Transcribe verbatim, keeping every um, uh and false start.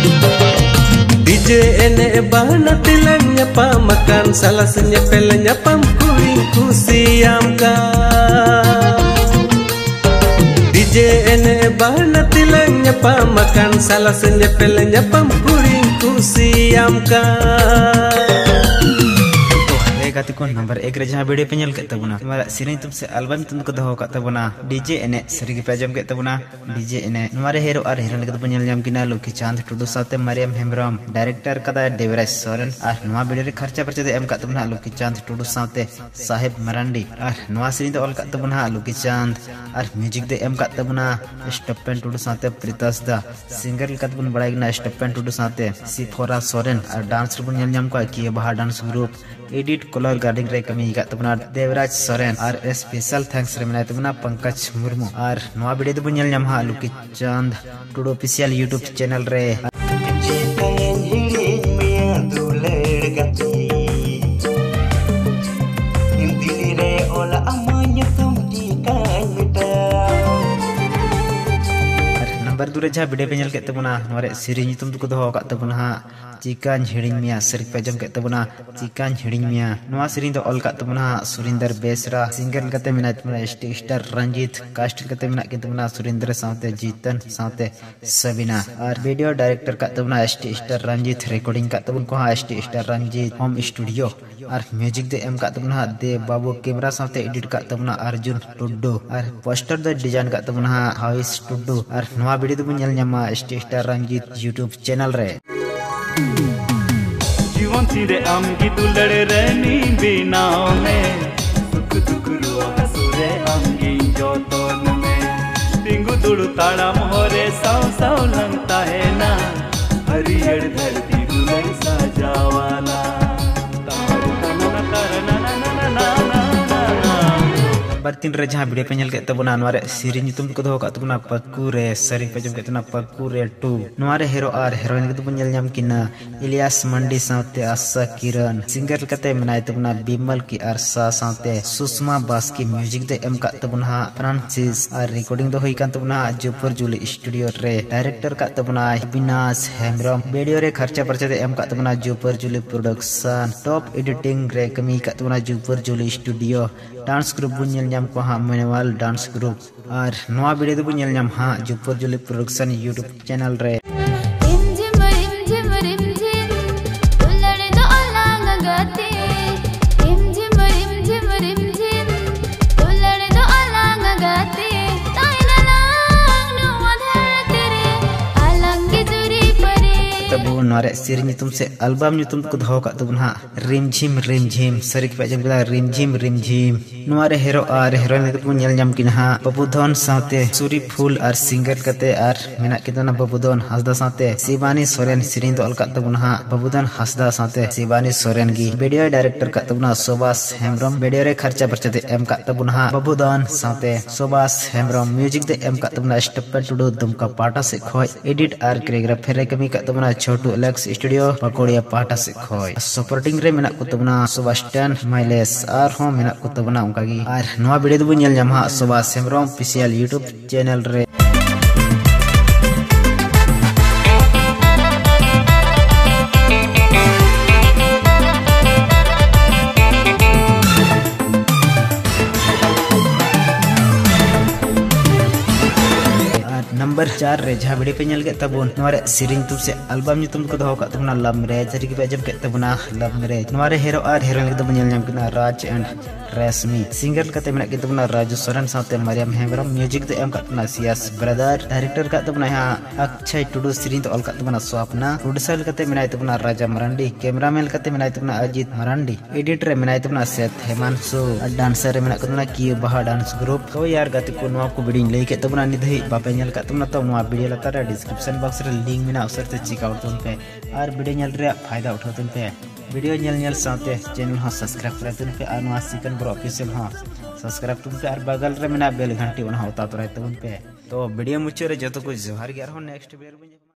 Dije ene bahana tilang nyapa makan salah senyepel nyapam kuring kusiam ka. Dije ene bahana tilang nyapa makan salah senyepel nyapam kuring kusiam ka. को number एक रे जहां video पे नल के तबना हमारा Sirin तुमसे album तुम को दहो का तबना डीजे एने सरी के पेजम के तबना डीजे एने हमारे हीरो और हीरोइन के तबना नल जाम किना लोकी चांद टुडू साथे मरियम हेमब्रम डायरेक्टर कदा देवराज सोरेन और नवा वीडियो रे खर्चा परचे दे एम का तबना लोकी चांद टुडू साथे साहिब मरांडी और नवा सिरिन दे ऑल का तबना लोकी चांद और म्यूजिक दे एम का तबना स्टप्पन टुडू साथे प्रीतास दा सिंगर का तबन बड़ाइना स्टप्पन टुडू साथे सिफोरा सोरेन और डांस रुबन नल जाम को की बाहर dance group edit colour grading रे कमी का तबना देवराज सोरेन और स्पेशल थैंक्स रे मनाय तबना पंकज मुर्मू और नवा वीडियो दबन नल जाम हा Luki Chand Tudu official YouTube channel रे नंबर दूर जहाँ वीडियो पे नल के तबना नोरे सिरिन तुम तुको दहो का तबना चिकन हिड़िंग मिया सरिक पेजम के तबना चिकन हिड़िंग मिया नवा सिरिन दो ऑल का तबना सुरिंदर बेसरा सिंगर कते मिना तबना एसटी स्टार रंजीत कास्ट कते मिना के तबना सुरिंदर साथे जीतन साथे सबीना और वीडियो डायरेक्टर का तबना एसटी स्टार रंजीत रिकॉर्डिंग का तबन को ST star Ranjit home studio और म्यूजिक दे एम का तबना देव बाबू कैमरा साथे एडिट का तबना अर्जुन टुड्डू और पोस्टर दे डिजाइन का तबना हाइस टुड्डू और नवा वीडियो दबन नल न्यामा ST star Ranjit YouTube channel रे जीवन चिरे आम की दुलड़ रहनी बिनाव में सुख दुख रुआ हसुरे आम की जोतोन में टिंगु दुड़ु ताड़ा मोहरे साव साव लगता है ना हरियर धरती दुलड़ साजावाला तार तना तार ना ना ना ना ना बर्तिन रे जहां वीडियो पे नल के तबना नवारे सिरिन तुम को दहो का तबना पक्कू रे सरी पेजम के तना पक्कू रे टू नवारे हीरो और हीरोइन के तबन नल जाम किना इलियास मंडी साथे आशा किरण सिंगर कते मनाय तबना बिमल की अरसा साथे सुषमा बास की म्यूजिक दे एम का तबना फ्रांसिस और रिकॉर्डिंग दो होई कान तबना जोपर जुली स्टूडियो रे डायरेक्टर का तबना विनाश हेमब्रम वीडियो रे खर्चा परचे दे एम का तबना Jopar Juli production top editing रे कमी का तबना Jopar Juli studio dance group बुन नाम को हाँ मैनुअल डांस ग्रुप और नवा वीडियो दबो नल नाम हाँ Jopar Juli production YouTube channel रे नोरे सिरिन तुमसे एल्बम तुम को दहो का तबन हा रिमझिम रिमझिम सरिक पेजम के रिमझिम रिमझिम नोरे हीरो और हीरोइन के तुम नल जाम किन हा बबुधन साथे सूरी फूल और सिंगर कते और मेना के तना बबुधन हसदा साथे शिवानी सोरेन सिरिन दो अलका तबन हा बबुधन हसदा साथे शिवानी सोरेन की वीडियो डायरेक्टर का तबना सुभाष हेमब्रम वीडियो रे खर्चा परचते एम का तबन हा बबुधन साथे सुभाष हेमब्रम म्यूजिक दे एम का तबना स्टेप टुडू दुमका पाटा से खोय एडिट और कोरियोग्राफी रे कमी का तबना छोटू लेक्स स्टूडियो पकोड़िया पाटा से खोय सपोर्टिंग रे मेना को तबना सुभाषटन माइलेस और हो मेना को तबना उनका की और नवा वीडियो दबो नल जाम हा Subhash Hembram official YouTube channel रे नंबर चार रे जहाँ वीडियो पे नल के तबन नवारे सिरिन तुम से एल्बम तुम को दहो का तबना लव मैरिज सरी के पेजम के तबना लव मैरिज नवारे हीरो और हीरोइन के तबन नल नाम किना राज एंड रेशमी सिंगर कते मेना के तबना राजू सोरेन साथे मरियम हेमब्रम म्यूजिक दे एम का तबना सियास ब्रदर डायरेक्टर का तबना यहां अक्षय टुडू सिरिन तो ऑल का तबना स्वप्ना प्रोड्यूसर कते मेना तबना राजा मरांडी कैमरामैन कते मेना तबना अजीत मरांडी एडिटर मेना तबना सेत हेमांशु डांसर मेना तबना की बाहा डांस ग्रुप तो यार गति को नवा को वीडियो ले के तबना निधि बापे नल का तबना तो नवा वीडियो लतार डिस्क्रिप्शन बॉक्स रे लिंक मेना उसर ते चेक आउट तुम पे और वीडियो नल रे फायदा उठा तुम पे वीडियो नल नल साथे चैनल हा सब्सक्राइब कर तुम पे और नवा सिकन ब्रो ऑफिशियल हा सब्सक्राइब तुम पे और बगल रे मेना बेल घंटी बना होता तो रहते तुम पे तो वीडियो मुचे रे जतो को जोहार गया हो नेक्स्ट वीडियो